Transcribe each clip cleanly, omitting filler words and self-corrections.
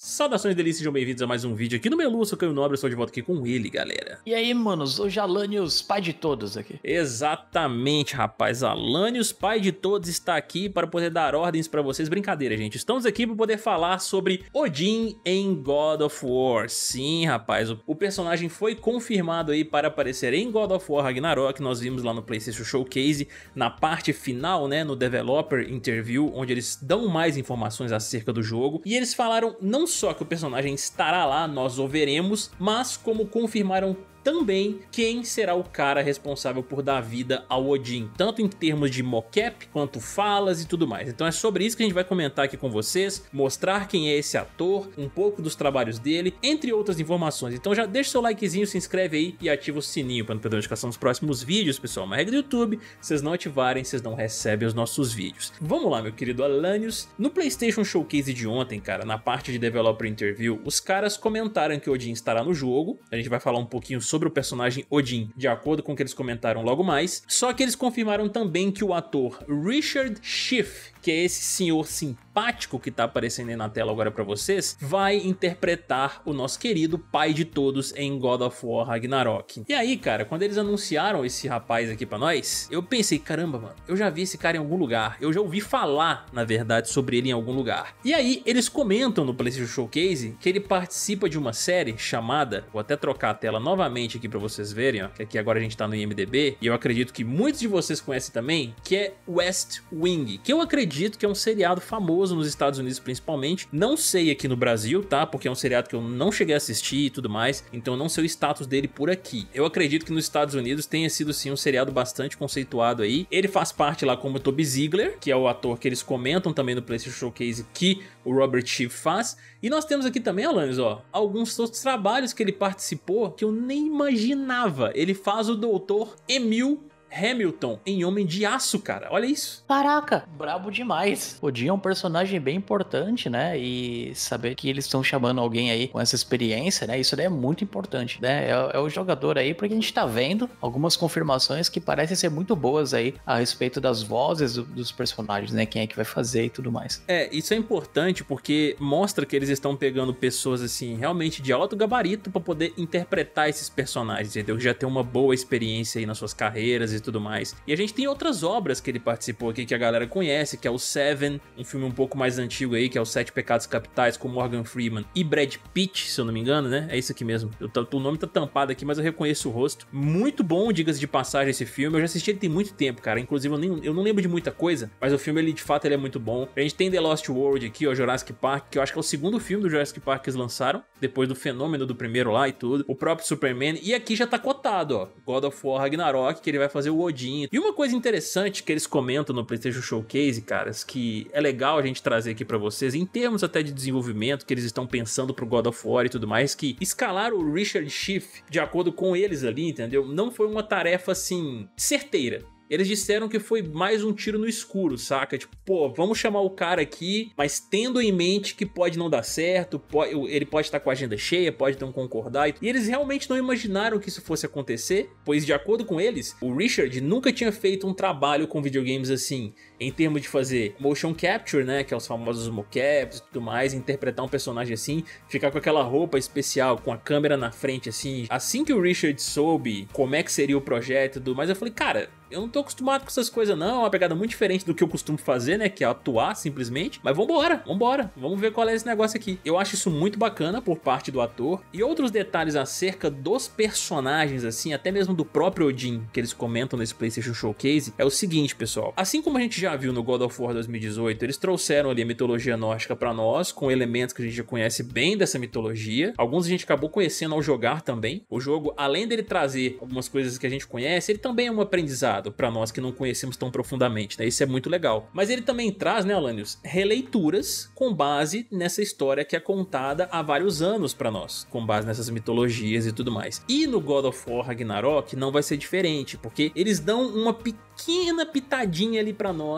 Saudações delícias, sejam bem-vindos a mais um vídeo aqui no Melu, eu sou o Caio Nobre, estou de volta aqui com ele, galera. E aí, manos, hoje Alanios, pai de todos aqui. Exatamente, rapaz, Alanios, pai de todos, está aqui para poder dar ordens para vocês. Brincadeira, gente, estamos aqui para poder falar sobre Odin em God of War. Sim, rapaz, o personagem foi confirmado aí para aparecer em God of War Ragnarok. Nós vimos lá no PlayStation Showcase, na parte final, né, no Developer Interview, onde eles dão mais informações acerca do jogo. E eles falaram não só que o personagem estará lá, nós o veremos, mas como confirmaram também quem será o cara responsável por dar vida ao Odin, tanto em termos de mocap, quanto falas e tudo mais. Então é sobre isso que a gente vai comentar aqui com vocês, mostrar quem é esse ator, um pouco dos trabalhos dele, entre outras informações. Então já deixa seu likezinho, se inscreve aí e ativa o sininho para não perder a notificação dos próximos vídeos, pessoal. Uma regra do YouTube, se vocês não ativarem, vocês não recebem os nossos vídeos. Vamos lá, meu querido Alanios. No PlayStation Showcase de ontem, cara, na parte de Developer Interview, os caras comentaram que Odin estará no jogo. A gente vai falar um pouquinho sobre o personagem Odin, de acordo com o que eles comentaram logo mais. Só que eles confirmaram também que o ator Richard Schiff, que é esse senhor simpático que tá aparecendo aí na tela agora pra vocês, vai interpretar o nosso querido pai de todos em God of War Ragnarok. E aí, cara, quando eles anunciaram esse rapaz aqui pra nós, eu pensei, caramba, mano, eu já vi esse cara em algum lugar, eu já ouvi falar, na verdade, sobre ele em algum lugar. E aí, eles comentam no PlayStation Showcase que ele participa de uma série chamada, vou até trocar a tela novamente aqui pra vocês verem, ó, que aqui agora a gente tá no IMDb, e eu acredito que muitos de vocês conhecem também, que é West Wing, que eu acredito que é um seriado famoso nos Estados Unidos principalmente, não sei aqui no Brasil, tá, porque é um seriado que eu não cheguei a assistir e tudo mais, então eu não sei o status dele por aqui. Eu acredito que nos Estados Unidos tenha sido sim um seriado bastante conceituado aí. Ele faz parte lá como Toby Ziegler, que é o ator que eles comentam também no PlayStation Showcase que o Robert Schiff faz, e nós temos aqui também, Alanios, ó, alguns outros trabalhos que ele participou que eu nem imaginava. Ele faz o Dr. Emil Hamilton em Homem de Aço, cara, olha isso. Caraca, brabo demais. Odin é um personagem bem importante, né, e saber que eles estão chamando alguém aí com essa experiência, né, isso daí é muito importante, né, é o jogador aí, porque a gente tá vendo algumas confirmações que parecem ser muito boas aí a respeito das vozes dos personagens, né, quem é que vai fazer e tudo mais. É, isso é importante porque mostra que eles estão pegando pessoas assim, realmente de alto gabarito pra poder interpretar esses personagens, entendeu? Já tem uma boa experiência aí nas suas carreiras e tudo mais. E a gente tem outras obras que ele participou aqui que a galera conhece, que é o Seven, um filme um pouco mais antigo aí, que é os Sete Pecados Capitais, com Morgan Freeman e Brad Pitt, se eu não me engano, né? É isso aqui mesmo. O nome tá tampado aqui, mas eu reconheço o rosto. Muito bom, diga-se de passagem, esse filme. Eu já assisti ele tem muito tempo, cara. Inclusive, eu não lembro de muita coisa, mas o filme, ele, de fato, ele é muito bom. A gente tem The Lost World aqui, ó, Jurassic Park, que eu acho que é o segundo filme do Jurassic Park que eles lançaram, depois do fenômeno do primeiro lá e tudo. O próprio Superman. E aqui já tá cotado, ó, God of War Ragnarok, que ele vai fazer o Odin. E uma coisa interessante que eles comentam no PlayStation Showcase, caras, que é legal a gente trazer aqui pra vocês, em termos até de desenvolvimento, que eles estão pensando pro God of War e tudo mais, que escalar o Richard Schiff, de acordo com eles ali, entendeu? Não foi uma tarefa, assim, certeira. Eles disseram que foi mais um tiro no escuro, saca? Tipo, pô, vamos chamar o cara aqui, mas tendo em mente que pode não dar certo, ele pode estar com a agenda cheia, pode não concordar. E eles realmente não imaginaram que isso fosse acontecer, pois de acordo com eles, o Richard nunca tinha feito um trabalho com videogames assim, em termos de fazer motion capture, né, que é os famosos mocaps e tudo mais, interpretar um personagem assim, ficar com aquela roupa especial, com a câmera na frente assim. Assim que o Richard soube como é que seria o projeto e tudo mais, eu falei, cara, eu não tô acostumado com essas coisas não, é uma pegada muito diferente do que eu costumo fazer, né, que é atuar simplesmente, mas vambora, vamos ver qual é esse negócio aqui. Eu acho isso muito bacana por parte do ator, e outros detalhes acerca dos personagens, assim, até mesmo do próprio Odin, que eles comentam nesse PlayStation Showcase, é o seguinte, pessoal, assim como a gente já viu no God of War 2018, eles trouxeram ali a mitologia nórdica pra nós, com elementos que a gente já conhece bem dessa mitologia, alguns a gente acabou conhecendo ao jogar também. O jogo, além dele trazer algumas coisas que a gente conhece, ele também é um aprendizado para nós que não conhecemos tão profundamente, né? Isso é muito legal. Mas ele também traz, né, Alanios, releituras com base nessa história que é contada há vários anos para nós, com base nessas mitologias e tudo mais. E no God of War Ragnarok não vai ser diferente, porque eles dão uma pequena pitadinha ali para nós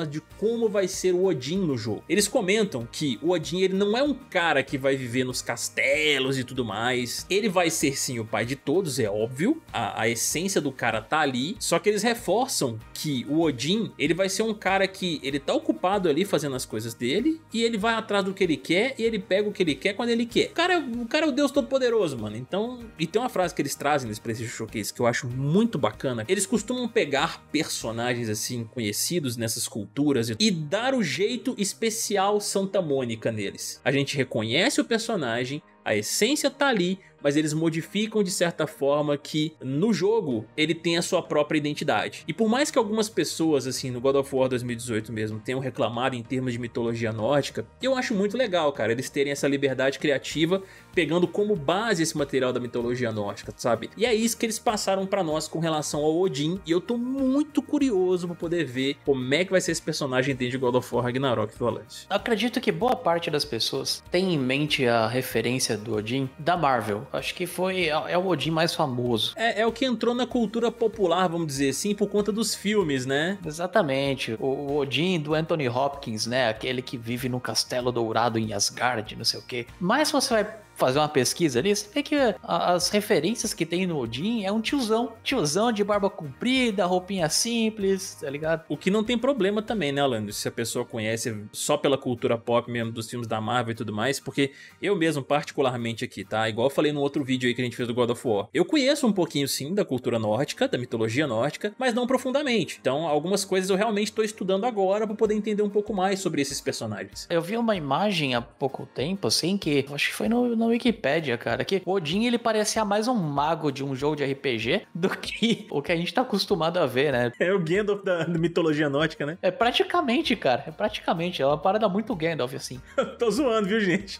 nós de como vai ser o Odin no jogo. Eles comentam que o Odin, ele não é um cara que vai viver nos castelos e tudo mais. Ele vai ser sim o pai de todos, é óbvio. A essência do cara tá ali. Só que eles reforçam que o Odin, ele vai ser um cara que ele tá ocupado ali fazendo as coisas dele, e ele vai atrás do que ele quer, e ele pega o que ele quer quando ele quer. O cara é o Deus Todo-Poderoso, mano. Então, e tem uma frase que eles trazem nesse PlayStation Showcase que eu acho muito bacana. Eles costumam pegar personagens assim conhecidos nessas culturas e dar o jeito especial Santa Mônica neles. A gente reconhece o personagem, a essência tá ali, mas eles modificam de certa forma que no jogo ele tem a sua própria identidade. E por mais que algumas pessoas assim no God of War 2018 mesmo tenham reclamado em termos de mitologia nórdica, eu acho muito legal, cara, eles terem essa liberdade criativa pegando como base esse material da mitologia nórdica, sabe? E é isso que eles passaram pra nós com relação ao Odin, e eu tô muito curioso pra poder ver como é que vai ser esse personagem dentro de God of War Ragnarok, Valente. Acredito que boa parte das pessoas tem em mente a referência do Odin da Marvel. Acho que é o Odin mais famoso. É o que entrou na cultura popular, vamos dizer assim, por conta dos filmes, né? Exatamente. O Odin do Anthony Hopkins, né? Aquele que vive no castelo dourado em Asgard, não sei o quê. Mas você vai fazer uma pesquisa ali, você vê que as referências que tem no Odin é um tiozão de barba comprida, roupinha simples, tá ligado? O que não tem problema também, né, Alan? Se a pessoa conhece só pela cultura pop mesmo, dos filmes da Marvel e tudo mais, porque eu mesmo, particularmente aqui, tá? Igual eu falei no outro vídeo aí que a gente fez do God of War, eu conheço um pouquinho sim da cultura nórdica, da mitologia nórdica, mas não profundamente. Então, algumas coisas eu realmente tô estudando agora pra poder entender um pouco mais sobre esses personagens. Eu vi uma imagem há pouco tempo, assim, que acho que foi na Wikipédia, cara, que o Odin, ele parecia mais um mago de um jogo de RPG do que o que a gente tá acostumado a ver, né? É o Gandalf da mitologia nórdica, né? É praticamente, cara, é uma parada muito Gandalf, assim. Eu tô zoando, viu, gente?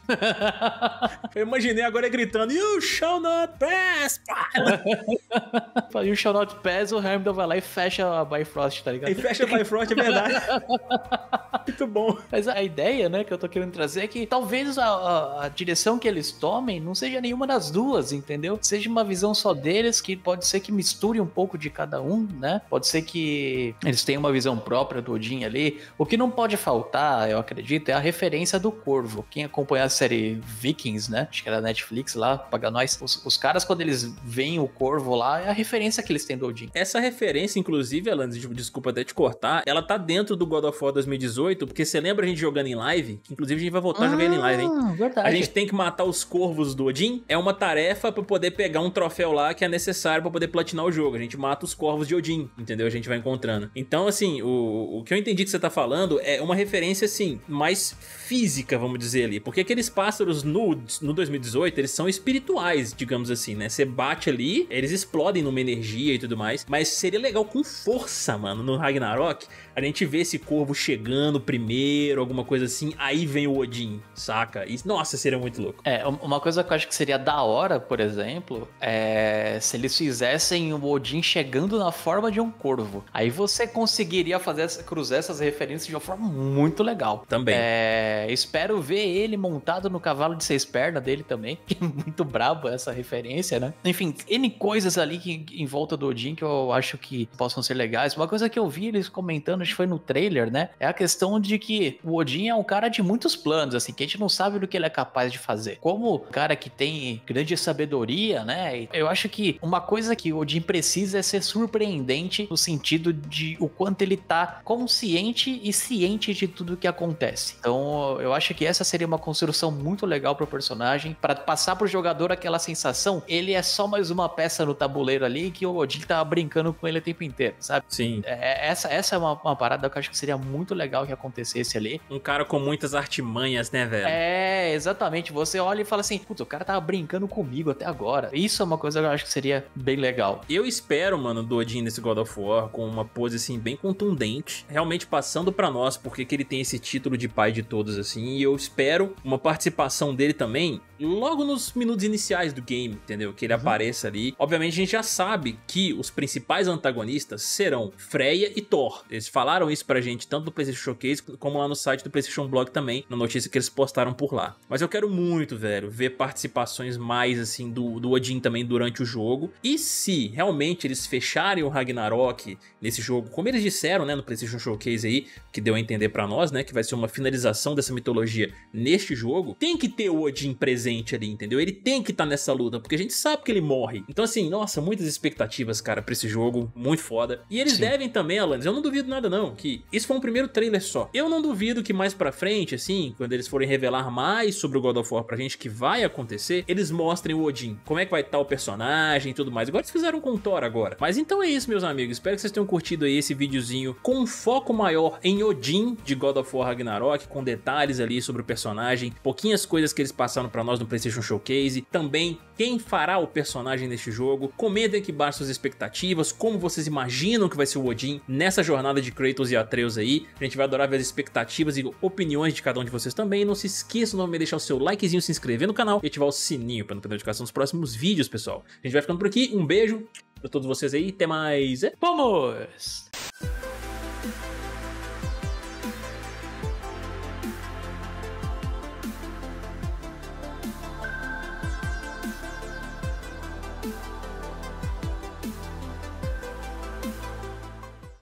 Eu imaginei agora gritando, You shall not pass! You shall not pass, o Heimdall vai lá e fecha a Bifrost, tá ligado? E fecha a Bifrost, é verdade. Muito bom. Mas a ideia, né, que eu tô querendo trazer é que talvez a direção que eles tomem não seja nenhuma das duas, entendeu? Seja uma visão só deles, que pode ser que misture um pouco de cada um, né? Pode ser que eles tenham uma visão própria do Odin ali. O que não pode faltar, eu acredito, é a referência do Corvo. Quem acompanha a série Vikings, né? Acho que era Netflix lá, paga nós. Os caras, quando eles veem o Corvo lá, é a referência que eles têm do Odin. Essa referência, inclusive, Alan, desculpa até te cortar, ela tá dentro do God of War 2018, porque você lembra a gente jogando em live? Que inclusive a gente vai voltar jogando em live, hein? Verdade. A gente tem que matar os corvos do Odin, é uma tarefa pra poder pegar um troféu lá que é necessário pra poder platinar o jogo. A gente mata os corvos de Odin, entendeu? A gente vai encontrando. Então, assim, o que eu entendi que você tá falando é uma referência, assim, mais física, vamos dizer ali. Porque aqueles pássaros no 2018, eles são espirituais, digamos assim, né? Você bate ali, eles explodem numa energia e tudo mais. Mas seria legal com força, mano, no Ragnarok, a gente vê esse corvo chegando primeiro, alguma coisa assim, aí vem o Odin, saca? E, nossa, seria muito louco. Uma coisa que eu acho que seria da hora, por exemplo, é se eles fizessem o Odin chegando na forma de um corvo. Aí você conseguiria cruzar essas referências de uma forma muito legal. Também. Espero ver ele montado no cavalo de 6 pernas dele também, que é muito brabo essa referência, né? Enfim, N coisas ali em volta do Odin que eu acho que possam ser legais. Uma coisa que eu vi eles comentando, acho que foi no trailer, né? É a questão de que o Odin é um cara de muitos planos, assim, que a gente não sabe do que ele é capaz de fazer. Como cara que tem grande sabedoria, né? Eu acho que uma coisa que o Odin precisa é ser surpreendente no sentido de o quanto ele tá consciente e ciente de tudo que acontece. Então, eu acho que essa seria uma construção muito legal pro personagem, para passar pro jogador aquela sensação, ele é só mais uma peça no tabuleiro ali que o Odin tá brincando com ele o tempo inteiro, sabe? Sim. Essa é uma parada que eu acho que seria muito legal que acontecesse ali. Um cara com muitas artimanhas, né, velho? Exatamente. Você olha e fala assim, putz, o cara tava brincando comigo até agora. Isso é uma coisa que eu acho que seria bem legal. Eu espero, mano, do Odin nesse God of War com uma pose, assim, bem contundente, realmente passando pra nós porque que ele tem esse título de pai de todos, assim, e eu espero uma participação dele também logo nos minutos iniciais do game, entendeu? Que ele apareça ali. Obviamente a gente já sabe que os principais antagonistas serão Freya e Thor. Eles falaram isso pra gente tanto no PlayStation Showcase como lá no site do PlayStation Blog também, na notícia que eles postaram por lá. Mas eu quero muito, velho, ver participações mais assim do Odin também durante o jogo. E se realmente eles fecharem o Ragnarok nesse jogo, como eles disseram, né, no PlayStation Showcase aí, que deu a entender pra nós, né, que vai ser uma finalização dessa mitologia neste jogo, tem que ter o Odin presente ali, entendeu? Ele tem que estar nessa luta, porque a gente sabe que ele morre. Então assim, nossa, muitas expectativas, cara, pra esse jogo, muito foda. E eles devem também, Alanis, eu não duvido nada não, que isso foi um primeiro trailer só. Eu não duvido que mais pra frente, assim, quando eles forem revelar mais sobre o God of War pra gente, que vai acontecer, eles mostrem o Odin, como é que vai estar o personagem e tudo mais. Igual eles fizeram com o Thor agora. Mas então é isso, meus amigos, espero que vocês tenham curtido aí esse videozinho com um foco maior em Odin de God of War Ragnarok, com detalhes ali sobre o personagem, pouquinhas coisas que eles passaram pra nós no PlayStation Showcase, também quem fará o personagem neste jogo. Comentem aqui embaixo suas expectativas, como vocês imaginam que vai ser o Odin nessa jornada de Kratos e Atreus aí. A gente vai adorar ver as expectativas e opiniões de cada um de vocês também. Não se esqueçam de deixar o seu likezinho, se inscrever no canal e ativar o sininho para não perder notificação dos próximos vídeos, pessoal. A gente vai ficando por aqui, um beijo pra todos vocês aí, até mais. Vamos!